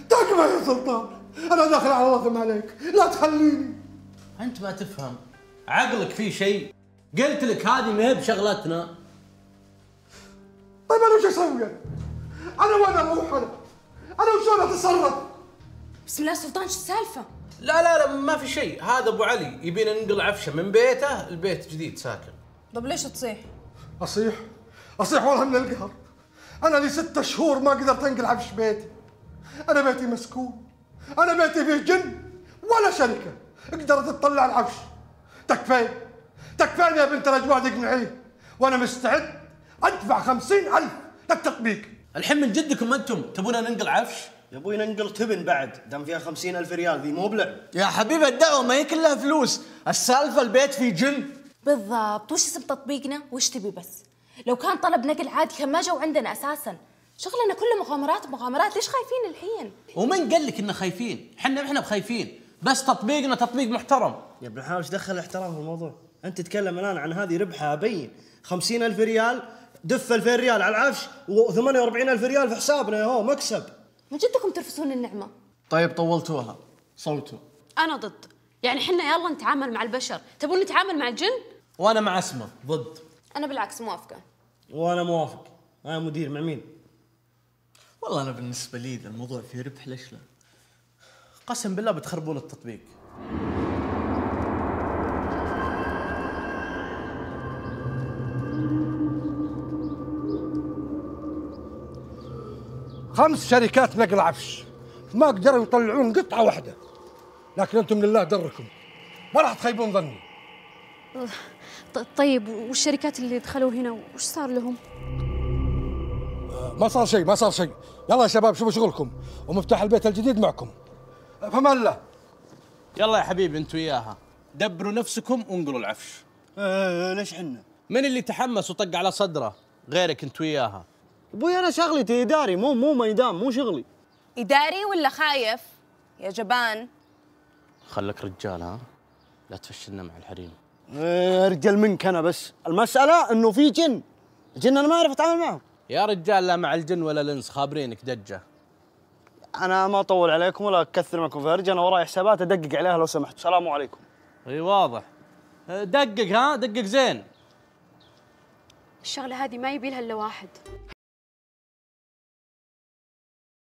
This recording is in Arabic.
تكفى يا سلطان، انا داخل على رقم عليك، لا تخليني. انت ما تفهم، عقلك فيه شيء. قلت لك هذه ما هي بشغلتنا. طيب انا وش اسوي؟ انا وين اروح؟ انا وشلون اتصرف؟ بسم الله سلطان، شو السالفه؟ لا ما في شيء، هذا ابو علي يبينا ننقل عفشه من بيته لبيت جديد ساكن. طب ليش تصيح؟ اصيح والله من القهر. انا لي 6 شهور ما قدرت انقل عفش بيتي. انا بيتي مسكون، انا بيتي فيه جن ولا شركه قدرت تطلع العفش. تكفين يا بنت الاجواد اقنعيه، وانا مستعد ادفع 50,000 للتطبيق. الحين من جدكم انتم تبونا ننقل عفش؟ يا ابوي ننقل تبن بعد، دام فيها 50,000 ريال، ذي مو بلعب. يا حبيبي الدعوه ما هي كلها فلوس، السالفه البيت فيه جن. بالضبط، وش اسم تطبيقنا؟ وش تبي بس؟ لو كان طلب نقل عادي كان ما جو عندنا اساسا. شغلنا كله مغامرات، ليش خايفين الحين؟ ومن قال لك اننا خايفين؟ احنا بخايفين، بس تطبيقنا تطبيق محترم. يا ابن الحلال ايش دخل الاحترام في الموضوع؟ انت تتكلم الان عن هذه ربحها ابين. 50,000 ريال، دف 2000 ريال على العفش و48,000 ريال في حسابنا، يا هو مكسب. من جدكم ترفسون النعمه. طيب طولتوها، صوتوا. أنا ضد، يعني حنا يلا نتعامل مع البشر، تبون نتعامل مع الجن؟ وانا مع اسمه ضد. انا بالعكس موافقه. وانا موافق. انا مدير مع مين؟ والله انا بالنسبه لي اذا الموضوع فيه ربح ليش لا؟ قسم بالله بتخربون التطبيق. خمس شركات نقل عفش ما قدروا يطلعون قطعه واحده، لكن انتم لله دركم ما راح تخيبون ظني. طيب والشركات اللي دخلوا هنا وش صار لهم؟ ما صار شيء. يلا يا شباب شوفوا شغلكم، ومفتاح البيت الجديد معكم. فمان الله. يلا يا حبيبي انتوا وياها، دبروا نفسكم وانقلوا العفش. ليش حنا؟ من اللي تحمس وطق على صدره؟ غيرك انت وياها. ابوي انا شغلتي اداري، مو ميدان، مو شغلي. اداري ولا خايف يا جبان؟ خلك رجال ها، لا تفشلنا مع الحريم. رجال منك انا، بس المساله انه في جن انا ما اعرف اتعامل معهم. يا رجال لا مع الجن ولا الانس، خابرينك دجه. انا ما اطول عليكم ولا اكثر معكم في هرجه، انا وراي حسابات ادقق عليها لو سمحت. السلام عليكم. اي واضح. دقق زين. الشغلة هذه ما يبي لها إلا واحد.